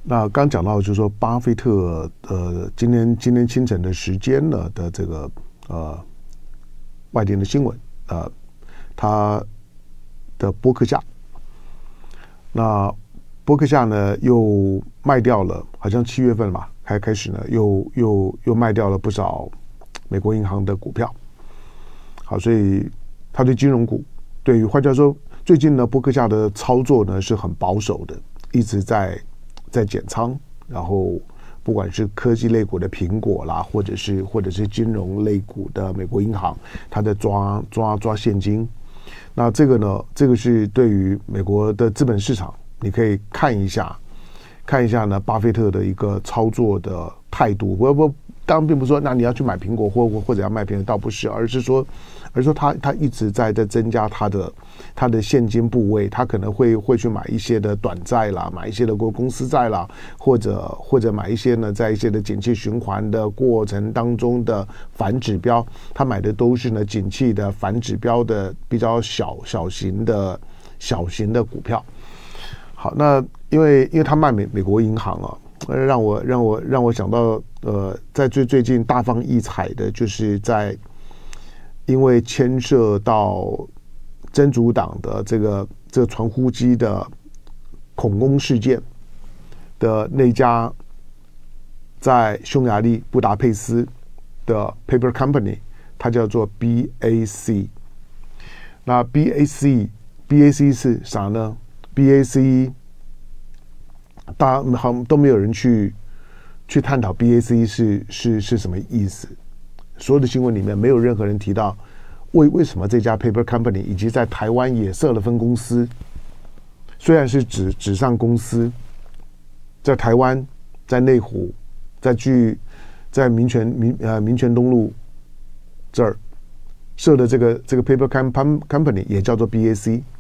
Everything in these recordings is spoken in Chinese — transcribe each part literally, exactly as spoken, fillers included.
那刚讲到就是说，巴菲特呃，今天今天清晨的时间呢的这个呃外电的新闻，呃，他的波克夏，那波克夏呢又卖掉了，好像七月份吧，开开始呢又又又卖掉了不少美国银行的股票。好，所以他对金融股，对于换句话说，最近呢波克夏的操作呢是很保守的，一直在。在减仓，然后不管是科技类股的苹果啦，或者是或者是金融类股的美国银行，它在抓抓抓现金。那这个呢，这个是对于美国的资本市场，你可以看一下，看一下呢，巴菲特的一个操作的态度。我我当然并不是说，那你要去买苹果或或者要卖苹果，倒不是，而是说，而是说他他一直在在增加他的他的现金部位，他可能会会去买一些的短债啦，买一些的公公司债啦，或者或者买一些呢，在一些的景气循环的过程当中的反指标，他买的都是呢景气的反指标的比较小小型的小型的股票。好，那因为因为他卖美美国银行啊。让我让我让我想到，呃，在最最近大放异彩的，就是在因为牵涉到真主党的这个这个传呼机的恐攻事件的那家在匈牙利布达佩斯的 paper company， 它叫做 B A C。那 B A C B A C 是啥呢 ？B A C。大家好都没有人去去探讨 B A C 是是是什么意思。所有的新闻里面没有任何人提到为为什么这家 paper company 以及在台湾也设了分公司，虽然是纸纸上公司，在台湾、在内湖、在距在民权民呃民权东路这儿设的这个这个 paper company 也叫做 B A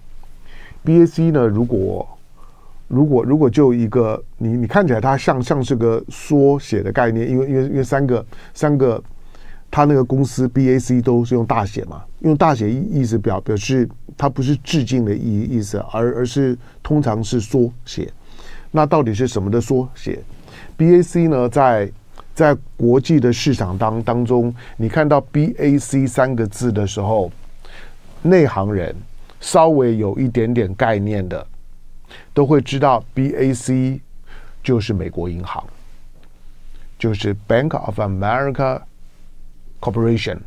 C。B A C 呢，如果如果如果就一个你你看起来它像像是个缩写的概念，因为因为因为三个三个，它那个公司 B A C 都是用大写嘛，用大写意思表表示它不是致敬的意意思，而而是通常是缩写。那到底是什么的缩写 ？B A C 呢，在在国际的市场当当中，你看到 B A C 三个字的时候，内行人稍微有一点点概念的。都会知道 B A C 就是美国银行，就是 Bank of America Corporation，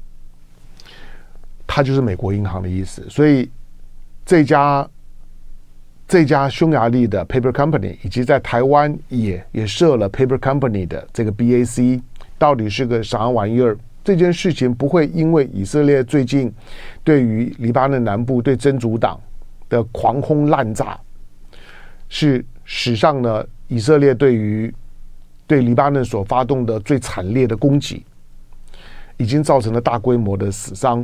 它就是美国银行的意思。所以这家这家匈牙利的 paper company 以及在台湾也也设了 paper company 的这个 B A C， 到底是个啥玩意儿？这件事情不会因为以色列最近对于黎巴嫩南部对真主党的狂轰滥炸，是史上呢以色列对于对黎巴嫩所发动的最惨烈的攻击，已经造成了大规模的死伤。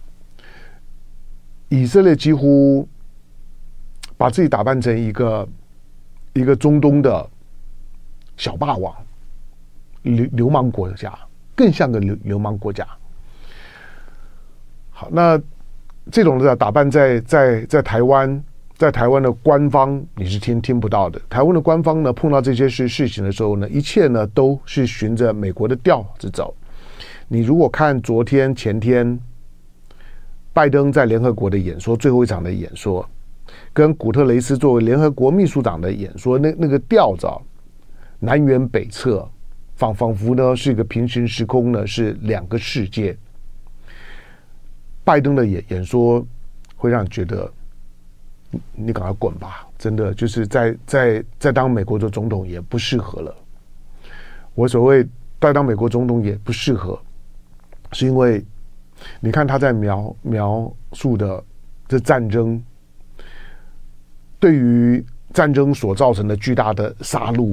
以色列几乎把自己打扮成一个一个中东的小霸王，流流氓国家，更像个流流氓国家。好，那这种的打扮在在在台湾。在台湾的官方你是听听不到的。台湾的官方呢，碰到这些事事情的时候呢，一切呢都是循着美国的调子走。你如果看昨天、前天，拜登在联合国的演说，最后一场的演说，跟古特雷斯作为联合国秘书长的演说，那那个调子，南辕北辙，仿仿佛呢是一个平行时空呢，是两个世界。拜登的演演说会让你觉得。你赶快滚吧！真的就是在在在当美国的总统也不适合了。我所谓在当美国总统也不适合，是因为你看他在描描述的这战争，对于战争所造成的巨大的杀戮，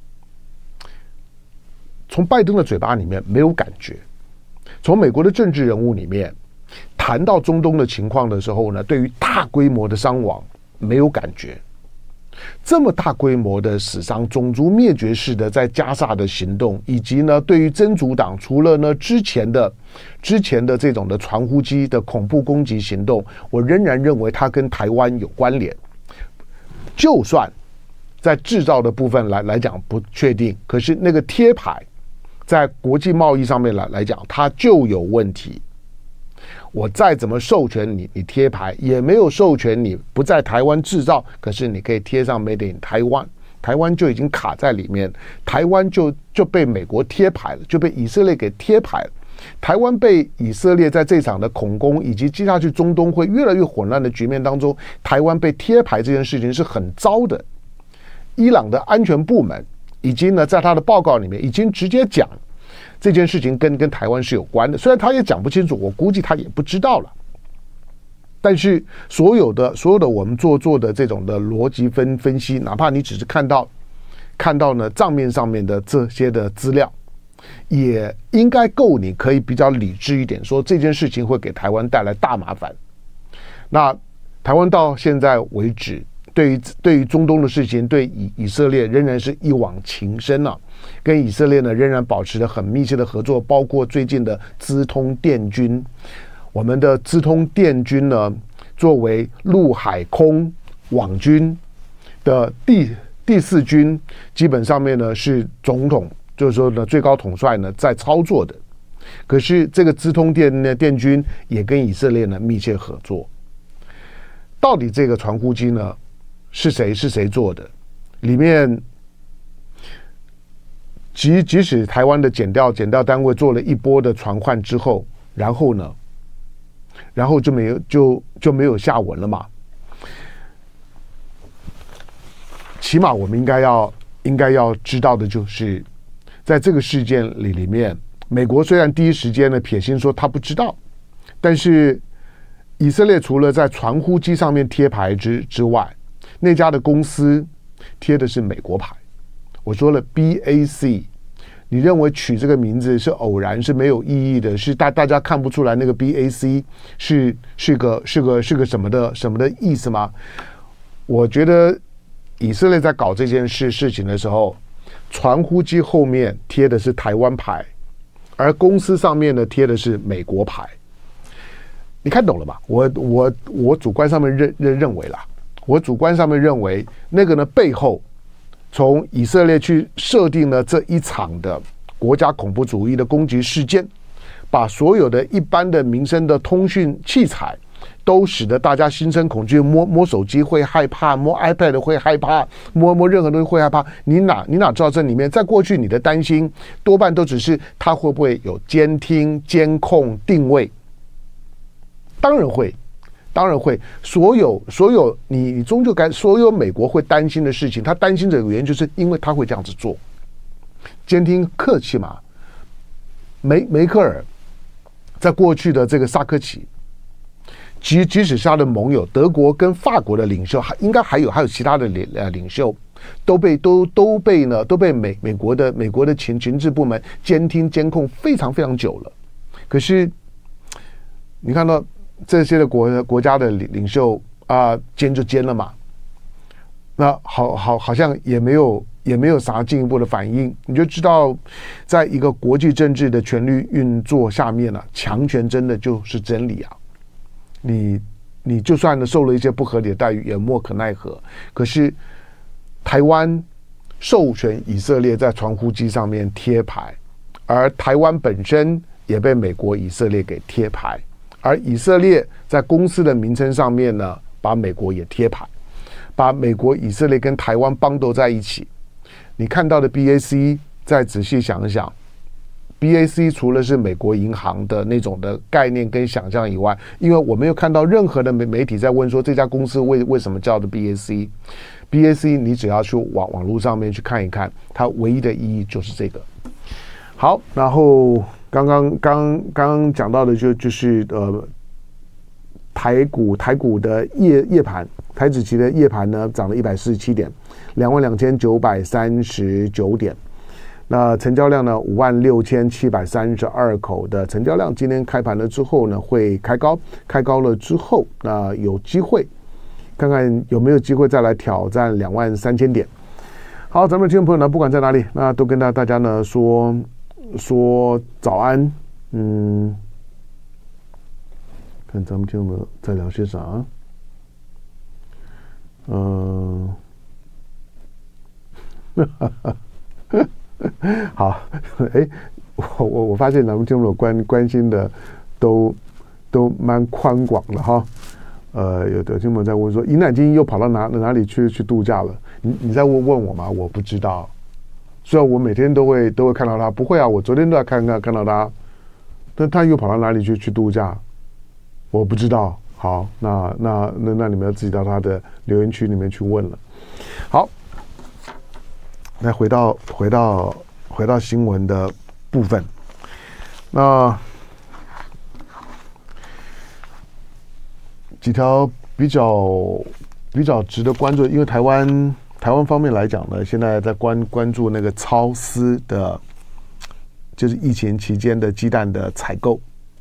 从拜登的嘴巴里面没有感觉，从美国的政治人物里面。谈到中东的情况的时候呢，对于大规模的伤亡没有感觉，这么大规模的死伤、种族灭绝式的在加沙的行动，以及呢对于真主党除了呢之前的之前的这种的传呼机的恐怖攻击行动，我仍然认为它跟台湾有关联。就算在制造的部分来来讲不确定，可是那个贴牌在国际贸易上面来来讲，它就有问题。我再怎么授权你，你贴牌也没有授权你不在台湾制造，可是你可以贴上 Made in 台湾，台湾就已经卡在里面，台湾就就被美国贴牌了，就被以色列给贴牌了。台湾被以色列在这场的恐攻以及接下去中东会越来越混乱的局面当中，台湾被贴牌这件事情是很糟的。伊朗的安全部门已经呢在他的报告里面已经直接讲这件事情跟跟台湾是有关的，虽然他也讲不清楚，我估计他也不知道了。但是所有的所有的我们做做的这种的逻辑分分析，哪怕你只是看到看到呢账面上面的这些的资料，也应该够你可以比较理智一点，说这件事情会给台湾带来大麻烦。那台湾到现在为止，对于对于中东的事情，对以以色列仍然是一往情深啊，跟以色列呢仍然保持着很密切的合作，包括最近的资通电军。我们的资通电军呢，作为陆海空网军的第第四军，基本上面呢是总统，就是说呢最高统帅呢在操作的。可是这个资通电呢电军也跟以色列呢密切合作。到底这个传呼机呢是谁是谁做的？里面即即使台湾的检调检调单位做了一波的传唤之后，然后呢，然后就没有就就没有下文了嘛。起码我们应该要应该要知道的就是，在这个事件里里面，美国虽然第一时间呢撇清说他不知道，但是以色列除了在传呼机上面贴牌之之外，那家的公司贴的是美国牌。我说了 B A C， 你认为取这个名字是偶然是没有意义的，是大大家看不出来那个 B A C 是是个是个是个什么的什么的意思吗？我觉得以色列在搞这件事事情的时候，传呼机后面贴的是台湾牌，而公司上面呢贴的是美国牌。你看懂了吧？我我我主观上面认认认为啦，我主观上面认为那个呢背后，从以色列去设定了这一场的国家恐怖主义的攻击事件，把所有的一般的民生的通讯器材都使得大家心生恐惧，摸摸手机会害怕，摸 iPad 会害怕，摸摸任何东西会害怕。你哪你哪知道这里面，在过去你的担心多半都只是它会不会有监听、监控、定位。当然会，当然会。所有所有你你终究该所有美国会担心的事情，他担心的原因就是因为他会这样子做。监听客气嘛，梅梅克尔在过去的这个萨科齐，即即使是他的盟友德国跟法国的领袖，还应该还有还有其他的领呃领袖，都被都都被呢都被美美国的美国的情情治部门监听监控非常非常久了。可是你看到这些的国国家的领领袖啊，监就监了嘛，那好好好像也没有也没有啥进一步的反应，你就知道，在一个国际政治的权力运作下面呢、啊，强权真的就是真理啊。你你就算呢受了一些不合理的待遇，也莫可奈何。可是台湾授权以色列在传呼机上面贴牌，而台湾本身也被美国、以色列给贴牌。而以色列在公司的名称上面呢，把美国也贴牌，把美国、以色列跟台湾绑斗在一起。你看到的 B A C， 再仔细想一想 ，B A C 除了是美国银行的那种的概念跟想象以外，因为我没有看到任何的媒媒体在问说这家公司为为什么叫的 B A C。B A C 你只要去网网络上面去看一看，它唯一的意义就是这个。好，然后。刚刚刚刚刚讲到的就就是呃台股台股的夜夜盘，台指期的夜盘呢涨了一百四十七点，两万两千九百三十九点。那成交量呢五万六千七百三十二口的成交量，今天开盘了之后呢会开高，开高了之后那有机会看看有没有机会再来挑战两万三千点。好，咱们听众朋友呢不管在哪里，那都跟大大家呢说。说早安，嗯，看咱们听众在聊些啥？嗯、呃， 好，哎，我我我发现咱们听众关关心的都都蛮宽广的哈。呃，有的听众在问说，尹乃金又跑到哪哪里去去度假了？你你在问问我吗？我不知道。虽然我每天都会都会看到他，不会啊，我昨天都在看看看到他，但他又跑到哪里去去度假？我不知道。好，那那那那你们要自己到他的留言区里面去问了。好，来回到回到回到新闻的部分，那几条比较比较值得关注，因为台湾台湾方面来讲呢，现在在关关注那个超丝的，就是疫情期间的鸡蛋的采购。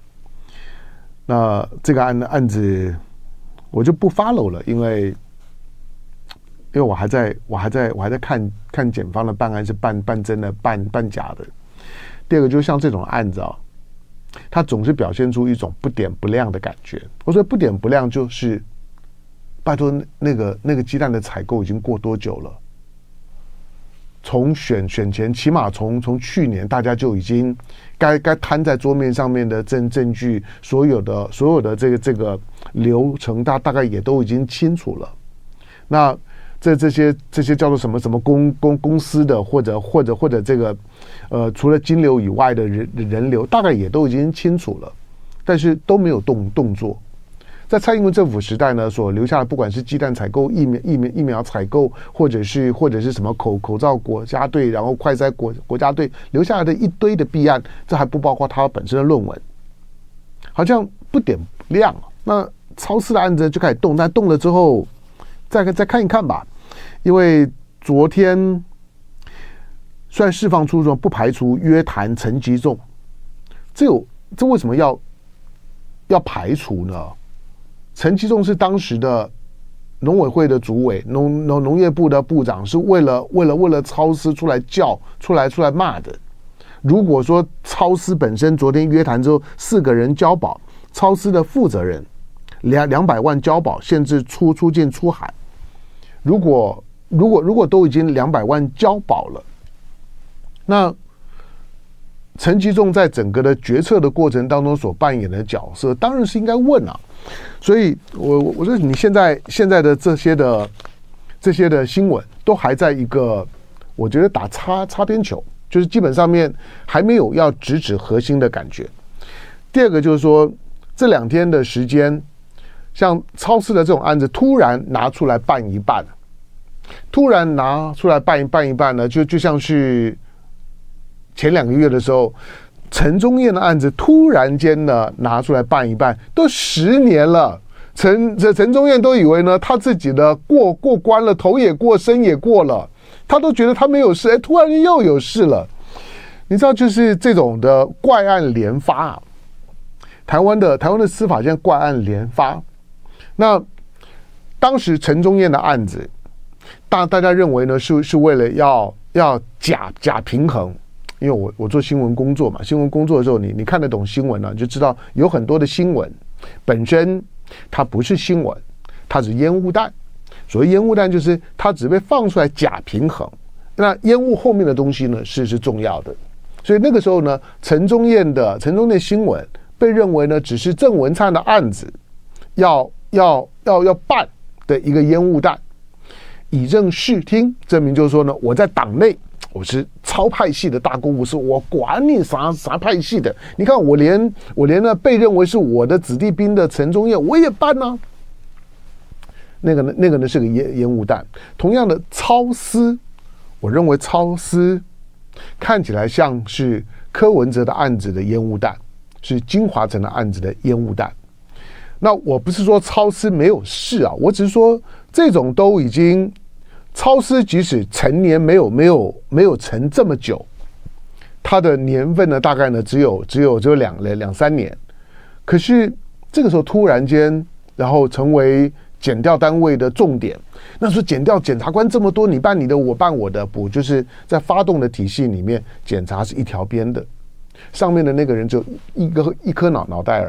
那这个案案子我就不 follow 了，因为因为我还在我还在我还在看看检方的办案是办办真的办办假的。第二个就是像这种案子啊，它总是表现出一种不点不亮的感觉。我说不点不亮就是，拜托那个那个鸡蛋的采购已经过多久了？从选选前，起码从从去年，大家就已经该该摊在桌面上面的证证据，所有的所有的这个这个流程，大大概也都已经清楚了。那这这些这些叫做什么什么公公公司的，或者或者或者这个呃，除了金流以外的人人流，大概也都已经清楚了，但是都没有动动作。在蔡英文政府时代呢，所留下的不管是鸡蛋采购、疫苗、疫苗、疫苗采购，或者是或者是什么口口罩国家队，然后快筛国国家队留下来的一堆的弊案，这还不包括他本身的论文，好像不点不亮。那超市的案子就开始动，但动了之后，再再看一看吧，因为昨天虽然释放出说不排除约谈陈吉仲，这有这为什么要要排除呢？陈吉仲是当时的农委会的主委，农农农业部的部长，是为了为了为了超司出来叫出来出来骂的。如果说超司本身昨天约谈之后四个人交保，超司的负责人两两百万交保，限制出出境出海。如果如果如果都已经两百万交保了，那陈吉仲在整个的决策的过程当中所扮演的角色，当然是应该问啊。所以我我说你现在现在的这些的这些的新闻都还在一个我觉得打擦擦边球，就是基本上面还没有要直指核心的感觉。第二个就是说这两天的时间，像超市的这种案子突然拿出来办一办，突然拿出来办一办一办呢，就就像是前两个月的时候。陈宗彦的案子突然间呢拿出来办一办，都十年了，陈这陈宗彦都以为呢他自己的过过关了，头也过身也过了，他都觉得他没有事，哎，突然间又有事了。你知道，就是这种的怪案连发啊，台湾的台湾的司法现在怪案连发。那当时陈宗彦的案子，大大家认为呢是是为了要要假假平衡。因为我我做新闻工作嘛，新闻工作的时候，你你看得懂新闻呢，就知道有很多的新闻本身它不是新闻，它是烟雾弹。所谓烟雾弹，就是它只被放出来假平衡。那烟雾后面的东西呢，是是重要的。所以那个时候呢，陈宗彦的陈宗彦新闻被认为呢，只是郑文灿的案子要要要要办的一个烟雾弹，以正视听，证明就是说呢，我在党内。我是超派系的大公无私，我管你啥啥派系的。你看我连我连呢被认为是我的子弟兵的陈宗彦我也办呢、啊。那个呢那个呢是个烟烟雾弹。同样的超司，我认为超司看起来像是柯文哲的案子的烟雾弹，是金华城的案子的烟雾弹。那我不是说超司没有事啊，我只是说这种都已经。超司即使成年没有没有没有成这么久，它的年份呢大概呢只有只有只有两两三年，可是这个时候突然间，然后成为检调单位的重点。那说检调检察官这么多，你办你的，我办我的，不就是在发动的体系里面，检察是一条边的，上面的那个人只有一个一颗脑脑袋而已，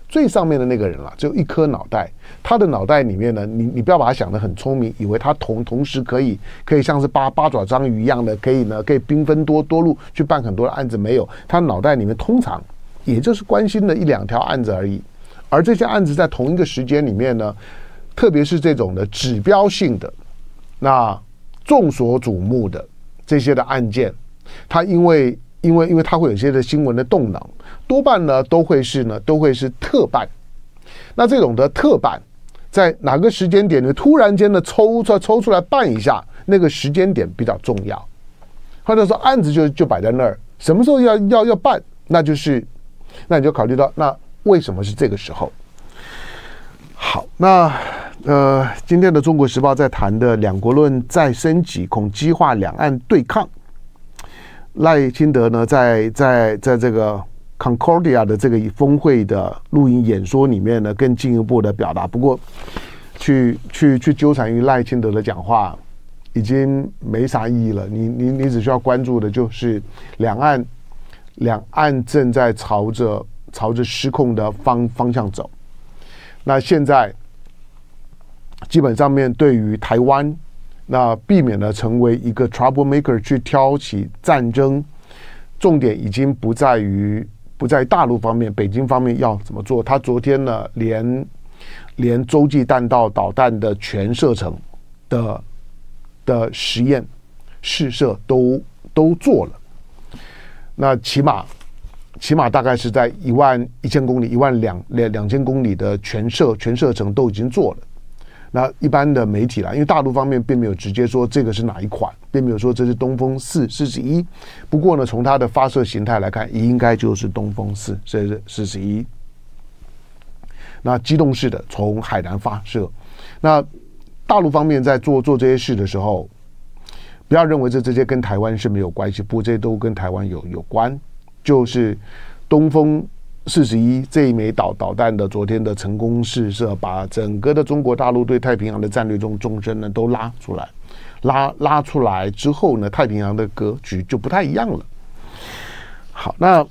最上面的那个人了，只有一颗脑袋。他的脑袋里面呢，你你不要把他想得很聪明，以为他同同时可以可以像是八八爪章鱼一样的，可以呢可以兵分多多路去办很多的案子。没有，他脑袋里面通常也就是关心了一两条案子而已。而这些案子在同一个时间里面呢，特别是这种的指标性的、那众所瞩目的这些的案件，他因为因为因为他会有一些的新闻的动能，多半呢都会是呢都会是特办。那这种的特办，在哪个时间点呢？突然间呢抽出抽出来办一下，那个时间点比较重要。或者说案子就就摆在那儿，什么时候要要要办，那就是那你就考虑到那为什么是这个时候。好，那呃，今天的《中国时报》在谈的两国论再升级，恐激化两岸对抗。赖清德呢，在在在这个 Concordia 的这个峰会的录音演说里面呢，更进一步的表达。不过，去去去纠缠于赖清德的讲话，已经没啥意义了。你你你只需要关注的就是两岸两岸正在朝着朝着失控的方方向走。那现在基本上面对于台湾，那避免了成为一个 troublemaker 去挑起战争，重点已经不在于不在大陆方面，北京方面要怎么做。他昨天呢，连连洲际弹道导弹的全射程的的实验试射都都做了。那起码起码大概是在一万一千公里、一万两两两千公里的全射全射程都已经做了。那一般的媒体啦，因为大陆方面并没有直接说这个是哪一款，并没有说这是东风四四十一。不过呢，从它的发射形态来看，应该就是东风四四十一。那机动式的从海南发射。那大陆方面在做做这些事的时候，不要认为这这些跟台湾是没有关系，不过这些都跟台湾有有关。就是东风四十一这一枚导导弹的昨天的成功试射，把整个的中国大陆对太平洋的战略中纵深呢都拉出来，拉拉出来之后呢，太平洋的格局就不太一样了。好，那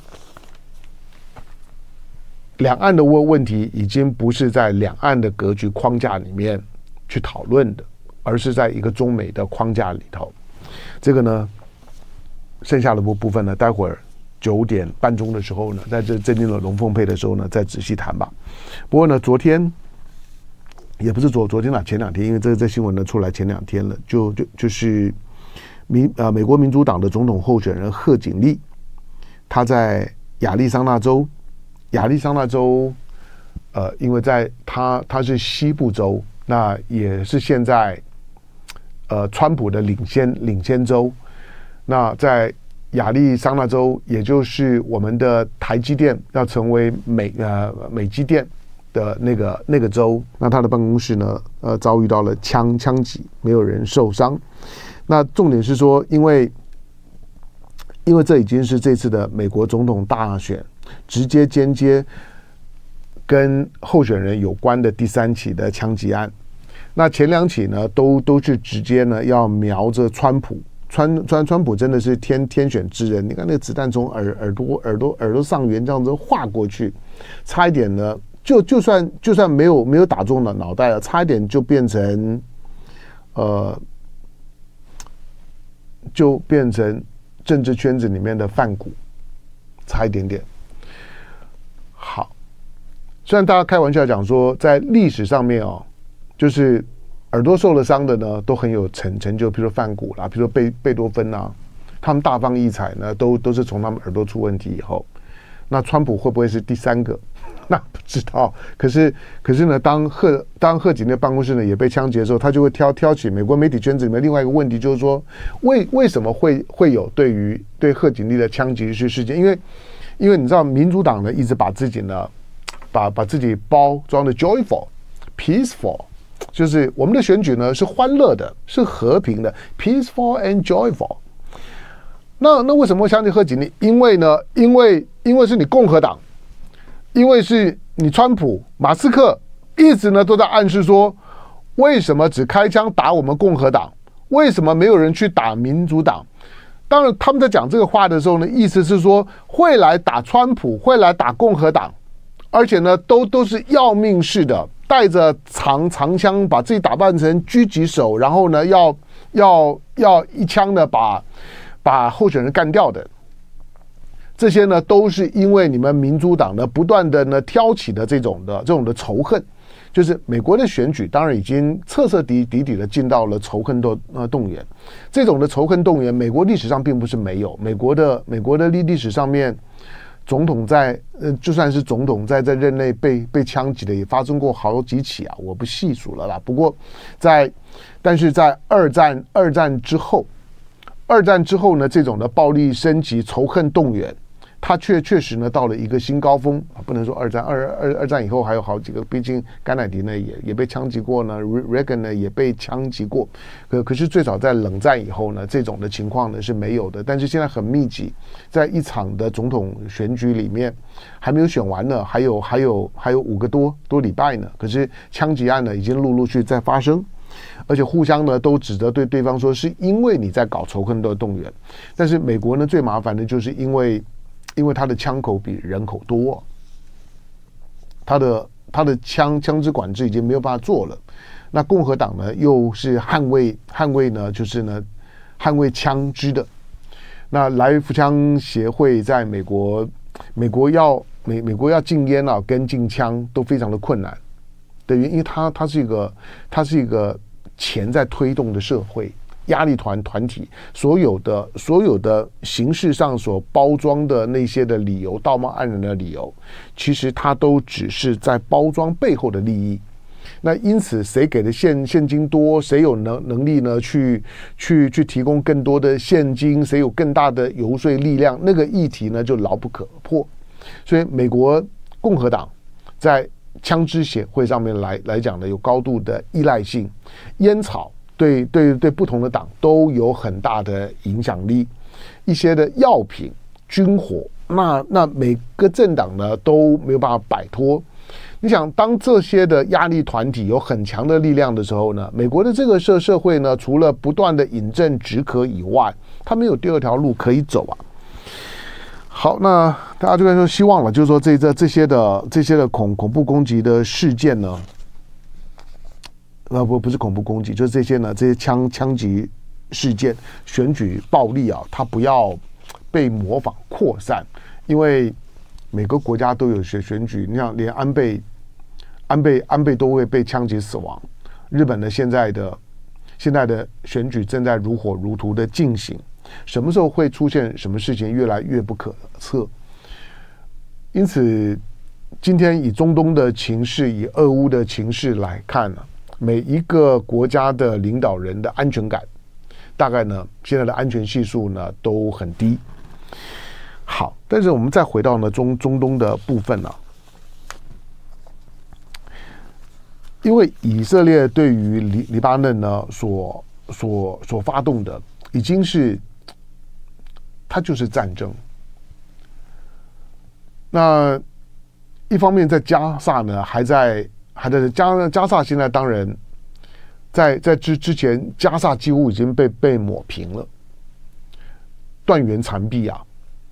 两岸的问问题已经不是在两岸的格局框架里面去讨论的，而是在一个中美的框架里头。这个呢，剩下的部部分呢，待会儿九点半钟的时候呢，在这正经的龙凤配的时候呢，再仔细谈吧。不过呢，昨天也不是昨昨天啦，前两天，因为这这新闻呢出来前两天了，就就就是民呃美国民主党的总统候选人贺锦丽，他在亚利桑那州，亚利桑那州呃，因为在他他是西部州，那也是现在呃川普的领先领先州，那在亚利桑那州，也就是我们的台积电要成为美呃美积电的那个那个州，那他的办公室呢，呃，遭遇到了枪枪击，没有人受伤。那重点是说，因为因为这已经是这次的美国总统大选直接间接跟候选人有关的第三起的枪击案。那前两起呢，都都是直接呢要瞄着川普。川川川普真的是天天选之人，你看那个子弹从耳耳朵耳朵耳朵上缘这样子划过去，差一点呢，就就算就算没有没有打中了脑袋了，差一点就变成呃，就变成政治圈子里面的泛骨，差一点点。好，虽然大家开玩笑讲说，在历史上面哦，就是耳朵受了伤的呢，都很有成成就，比如说梵谷啦，比如说贝贝多芬啊，他们大放异彩呢，都都是从他们耳朵出问题以后。那川普会不会是第三个？那不知道。可是可是呢，当贺当贺锦丽办公室呢也被枪击的时候，他就会挑挑起美国媒体圈子里面另外一个问题，就是说为为什么会会有对于对贺锦丽的枪击事件？因为因为你知道，民主党呢一直把自己呢把把自己包装的 joyful、peaceful。就是我们的选举呢是欢乐的，是和平的 ，peaceful and joyful。那那为什么会相信贺锦丽？因为呢，因为因为是你共和党，因为是你川普、马斯克一直呢都在暗示说，为什么只开枪打我们共和党？为什么没有人去打民主党？当然，他们在讲这个话的时候呢，意思是说会来打川普，会来打共和党。 而且呢，都都是要命似的，带着长长枪，把自己打扮成狙击手，然后呢，要要要一枪呢把把候选人干掉的。这些呢，都是因为你们民主党呢不断的呢挑起的这种的这种的仇恨。就是美国的选举，当然已经彻彻底底底的进到了仇恨动呃动员，这种的仇恨动员，美国历史上并不是没有，美国的美国的历历史上面，总统在呃就算是总统在在任内被被枪击的也发生过好几起啊，我不细数了啦。不过在但是在二战二战之后，二战之后呢，这种的暴力升级、仇恨动员。他确确实呢到了一个新高峰啊，不能说二战二二二战以后还有好几个，毕竟甘乃迪呢也也被枪击过呢 ，Reagan 呢也被枪击过，可可是最早在冷战以后呢，这种的情况呢是没有的，但是现在很密集，在一场的总统选举里面还没有选完呢，还有还有还有五个多多礼拜呢，可是枪击案呢已经陆陆续在发生。而且互相呢都指责对对方说是因为你在搞仇恨的动员，但是美国呢最麻烦的就是因为。因为他的枪口比人口多，他的他的枪枪支管制已经没有办法做了。那共和党呢，又是捍卫捍卫呢，就是呢捍卫枪支的。那来福枪协会在美国，美国要美美国要禁烟啊，跟禁枪都非常的困难的原因，因为它它是一个它是一个钱在推动的社会。压力团团体所有的所有的形式上所包装的那些的理由，道貌岸然的理由，其实它都只是在包装背后的利益。那因此，谁给的现现金多，谁有能能力呢？去去去提供更多的现金，谁有更大的游说力量，那个议题呢就牢不可破。所以，美国共和党在枪支协会上面来来讲呢，有高度的依赖性，烟草。对对对，不同的党都有很大的影响力。一些的药品、军火，那那每个政党呢都没有办法摆脱。你想，当这些的压力团体有很强的力量的时候呢，美国的这个社社会呢，除了不断的饮鸩止渴以外，它没有第二条路可以走啊。好，那大家就该说希望了，就是说这这这些的这些的恐恐怖攻击的事件呢。呃不不是恐怖攻击，就是这些呢，这些枪枪击事件、选举暴力啊，它不要被模仿扩散，因为每个国家都有选选举，你想连安倍、安倍、安倍都会被枪击死亡，日本的现在的现在的选举正在如火如荼的进行，什么时候会出现什么事情，越来越不可测。因此，今天以中东的情势、以俄乌的情势来看呢。每一个国家的领导人的安全感，大概呢，现在的安全系数呢都很低。好，但是我们再回到呢中中东的部分呢、啊，因为以色列对于黎黎巴嫩呢所所所发动的，已经是它就是战争。那一方面在加萨呢还在。还在加加萨现在当然在在之之前，加萨几乎已经被被抹平了，断垣残壁啊！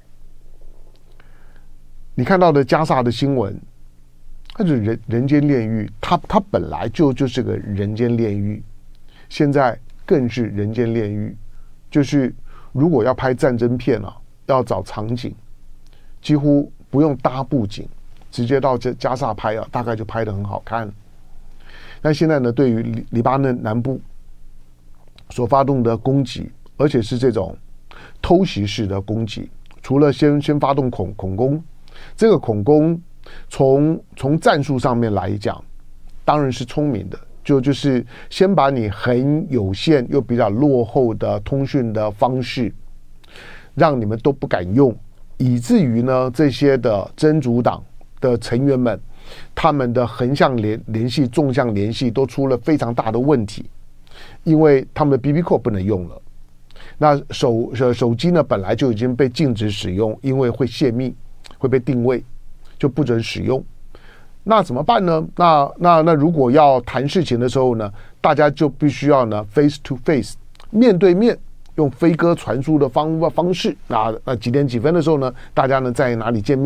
你看到的加萨的新闻，它是人人间炼狱，它它本来就就是个人间炼狱，现在更是人间炼狱。就是如果要拍战争片啊，要找场景，几乎不用搭布景。直接到这加萨拍啊，大概就拍得很好看。但现在呢，对于黎黎巴嫩南部所发动的攻击，而且是这种偷袭式的攻击，除了先先发动恐恐攻，这个恐攻从从战术上面来讲，当然是聪明的，就就是先把你很有限又比较落后的通讯的方式，让你们都不敢用，以至于呢这些的真主党的成员们，他们的横向联联系、纵向联系都出了非常大的问题，因为他们的 B B Call 不能用了。那手手机呢，本来就已经被禁止使用，因为会泄密、会被定位，就不准使用。那怎么办呢？那那那如果要谈事情的时候呢，大家就必须要呢 face to face 面对面，用飞鸽传书的方方式。那那几点几分的时候呢，大家呢在哪里见面？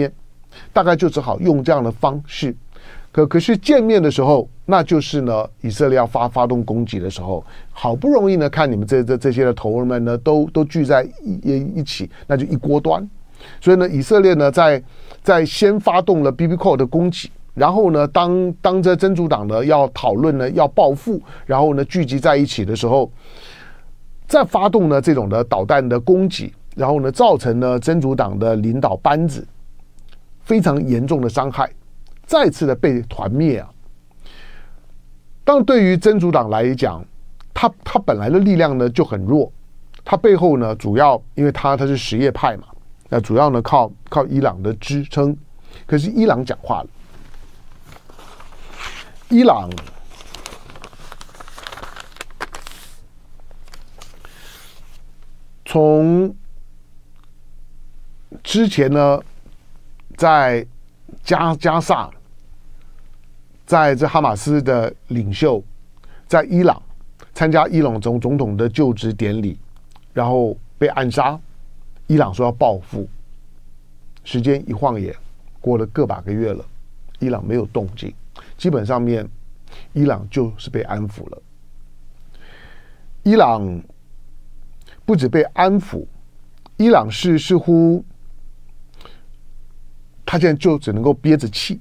大概就只好用这样的方式。可可是见面的时候，那就是呢，以色列要发发动攻击的时候，好不容易呢，看你们这这这些的头人们呢，都都聚在一一起，那就一锅端。所以呢，以色列呢，在在先发动了 B B Call 的攻击，然后呢，当当这真主党呢要讨论呢要报复，然后呢聚集在一起的时候，再发动呢这种的导弹的攻击，然后呢造成呢真主党的领导班子非常严重的伤害。再次的被团灭啊！当然，对于真主党来讲，他他本来的力量呢就很弱，他背后呢主要因为他他是什叶派嘛，那主要呢靠靠伊朗的支撑。可是伊朗讲话了，伊朗从之前呢在加加萨。在这哈马斯的领袖在伊朗参加伊朗总总统的就职典礼，然后被暗杀。伊朗说要报复，时间一晃眼过了个把个月了，伊朗没有动静，基本上面伊朗就是被安抚了。伊朗不止被安抚，伊朗是似乎他现在就只能够憋着气。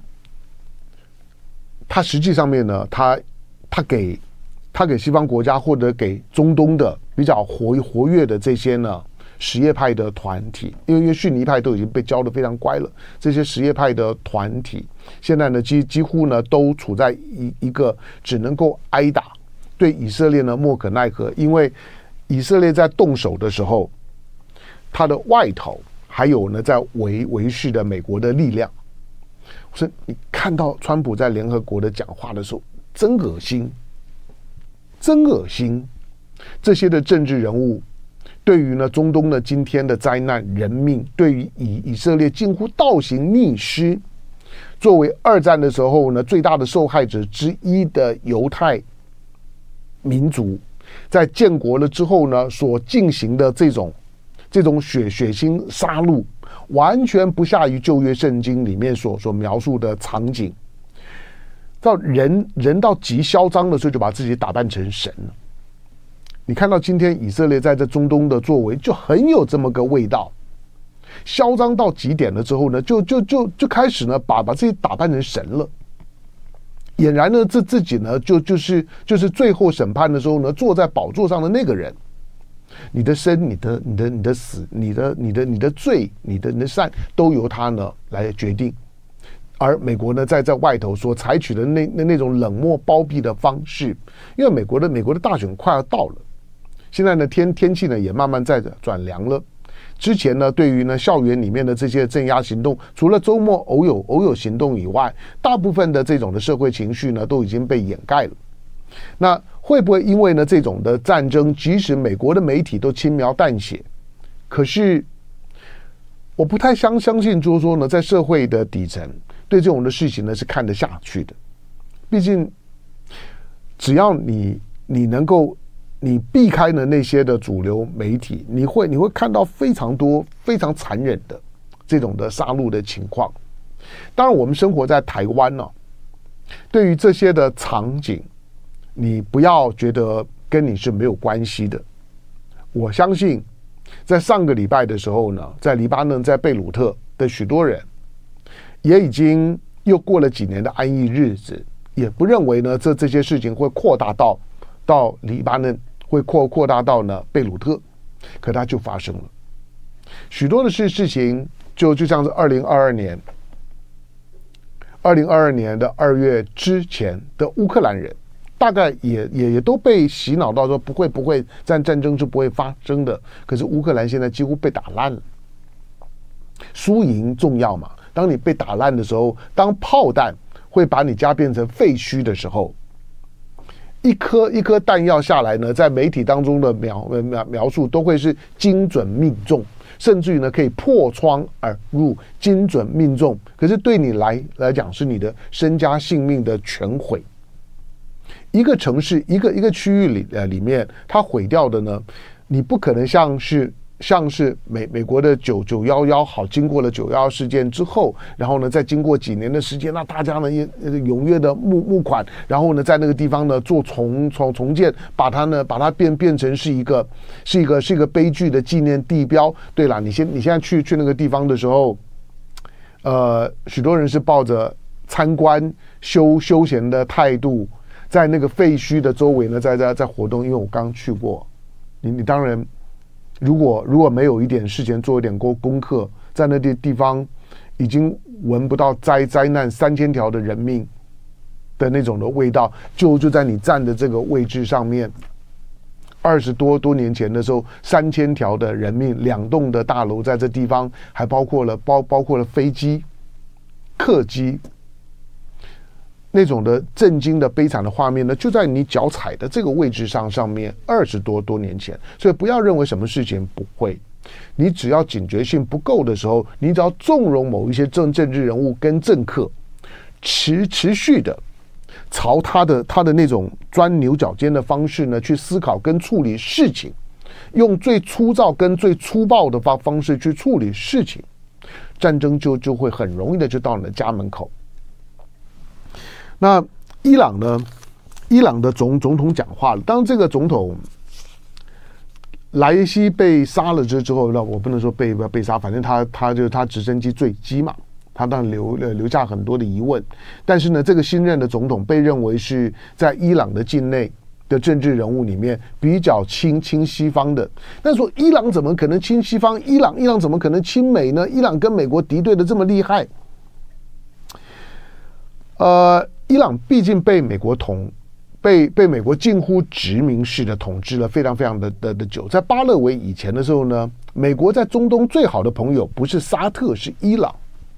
他实际上面呢，他他给他给西方国家或者给中东的比较活活跃的这些呢什叶派的团体，因为因为逊尼派都已经被教得非常乖了，这些什叶派的团体现在呢几几乎呢都处在一一个只能够挨打，对以色列呢莫可奈何，因为以色列在动手的时候，他的外头还有呢在维维系的美国的力量。所以你看到川普在联合国的讲话的时候，真恶心，真恶心。这些的政治人物对于呢中东的今天的灾难人命，对于以以色列近乎倒行逆施，作为二战的时候呢最大的受害者之一的犹太民族，在建国了之后呢所进行的这种这种血血腥杀戮，完全不下于旧约圣经里面所所描述的场景。到人人到极嚣张的时候，就把自己打扮成神了。你看到今天以色列在这中东的作为，就很有这么个味道。嚣张到极点了之后呢，就就就就开始呢，把把自己打扮成神了。俨然呢，自自己呢，就就是就是最后审判的时候呢，坐在宝座上的那个人。你的生，你的你的你的死，你的你的你的罪，你的你的善，都由他呢来决定。而美国呢，在在外头所采取的那那那种冷漠包庇的方式，因为美国的美国的大选快要到了，现在呢天天气呢也慢慢在转凉了。之前呢，对于呢校园里面的这些镇压行动，除了周末偶有偶有行动以外，大部分的这种的社会情绪呢都已经被掩盖了。那会不会因为呢这种的战争，即使美国的媒体都轻描淡写，可是我不太相相信，就是说呢，在社会的底层对这种的事情呢是看得下去的。毕竟，只要你你能够你避开了那些的主流媒体，你会你会看到非常多非常残忍的这种的杀戮的情况。当然，我们生活在台湾呢、啊，对于这些的场景，你不要觉得跟你是没有关系的。我相信，在上个礼拜的时候呢，在黎巴嫩，在贝鲁特的许多人，也已经又过了几年的安逸日子，也不认为呢这这些事情会扩大到到黎巴嫩，会扩扩大到呢贝鲁特，可它就发生了。许多的事事情就就像是二零二二年，二零二二年的二月之前的乌克兰人。大概也也也都被洗脑到说不会不会战战争是不会发生的，可是乌克兰现在几乎被打烂了。输赢重要嘛？当你被打烂的时候，当炮弹会把你家变成废墟的时候，一颗一颗弹药下来呢，在媒体当中的描描描述都会是精准命中，甚至于呢可以破窗而入，精准命中。可是对你来来讲，是你的身家性命的全毁。一个城市，一个一个区域里呃里面，它毁掉的呢，你不可能像是像是美美国的九九幺幺，好，经过了九幺幺事件之后，然后呢，再经过几年的时间，那大家呢也踊跃的募募款，然后呢，在那个地方呢做重重重建，把它呢把它变变成是一个是一个是一个悲剧的纪念地标。对了，你现你现在去去那个地方的时候，呃，许多人是抱着参观休休闲的态度，在那个废墟的周围呢，在在在活动。因为我刚去过，你你当然。如果如果没有一点事前做一点功功课，在那地地方已经闻不到灾灾难三千条的人命的那种的味道，就就在你站的这个位置上面。二十多多年前的时候，三千条的人命，两栋的大楼在这地方，还包括了包包括了飞机、客机。那种的震惊的悲惨的画面呢，就在你脚踩的这个位置上上面，二十多多年前。所以不要认为什么事情不会，你只要警觉性不够的时候，你只要纵容某一些政政治人物跟政客持持续的朝他的他的那种钻牛角尖的方式呢去思考跟处理事情，用最粗糙跟最粗暴的方方式去处理事情，战争就就会很容易的就到你的家门口。那伊朗呢？伊朗的总总统讲话了。当这个总统莱西被杀了之之后，那我不能说被被杀，反正他他就是他直升机坠机嘛，他当然留留下很多的疑问。但是呢，这个新任的总统被认为是在伊朗的境内的政治人物里面比较亲亲西方的。但是说伊朗怎么可能亲西方？伊朗伊朗怎么可能亲美呢？伊朗跟美国敌对的这么厉害。呃。伊朗毕竟被美国统，被被美国近乎殖民式的统治了非常非常的的的久。在巴勒维以前的时候呢，美国在中东最好的朋友不是沙特，是伊朗。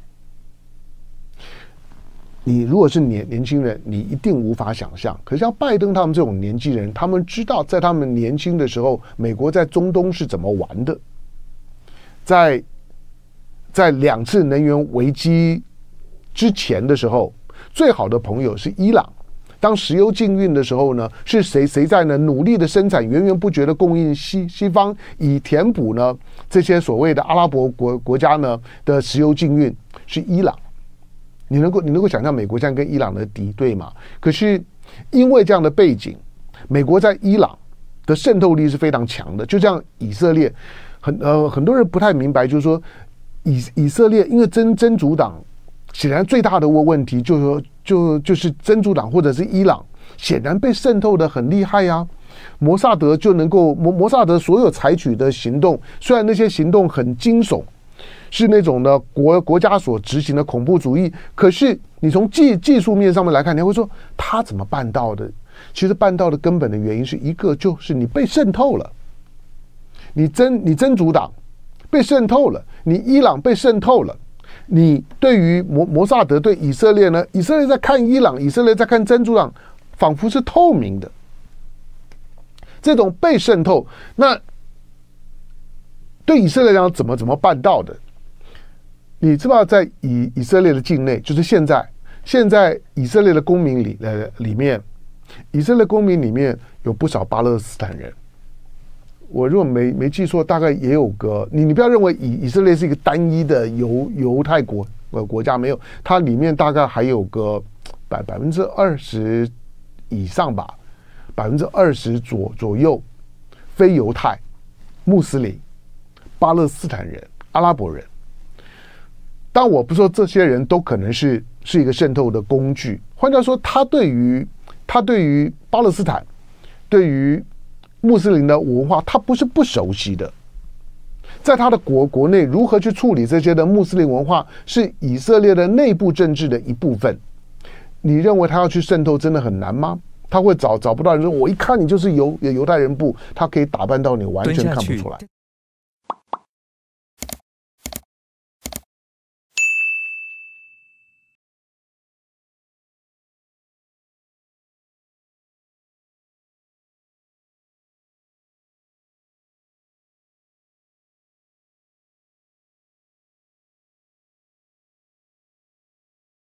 你如果是年年轻人，你一定无法想象。可是像拜登他们这种年纪人，他们知道在他们年轻的时候，美国在中东是怎么玩的。在在两次能源危机之前的时候。最好的朋友是伊朗，当石油禁运的时候呢，是谁谁在呢努力的生产，源源不绝的供应西西方，以填补呢这些所谓的阿拉伯国国家呢的石油禁运，是伊朗。你能够你能够想象美国现在跟伊朗的敌对吗？可是因为这样的背景，美国在伊朗的渗透力是非常强的。就像以色列，很呃很多人不太明白，就是说以以色列因为真真主党。显然最大的问题就是说，就就是真主党或者是伊朗，显然被渗透的很厉害呀、啊。摩萨德就能够摩摩萨德所有采取的行动，虽然那些行动很惊悚，是那种的国国家所执行的恐怖主义，可是你从技技术面上面来看，你会说他怎么办到的？其实办到的根本的原因是一个，就是你被渗透了，你真你真主党被渗透了，你伊朗被渗透了。你对于摩摩萨德对以色列呢？以色列在看伊朗，以色列在看真主党，仿佛是透明的。这种被渗透，那对以色列来讲怎么怎么办到的？你知道，在以以色列的境内，就是现在，现在以色列的公民里呃里面，以色列公民里面有不少巴勒斯坦人。我如果没没记错，大概也有个你你不要认为以以色列是一个单一的犹犹太国呃国家，没有，它里面大概还有个百百分之二十以上吧，百分之二十左左右非犹太、穆斯林、巴勒斯坦人、阿拉伯人。但我不说这些人都可能是是一个渗透的工具，换句话说，他对于他对于巴勒斯坦，对于穆斯林的文化，他不是不熟悉的，在他的国国内如何去处理这些的穆斯林文化，是以色列的内部政治的一部分。你认为他要去渗透真的很难吗？他会找找不到人说，我一看你就是犹犹太人不，他可以打扮到你完全看不出来。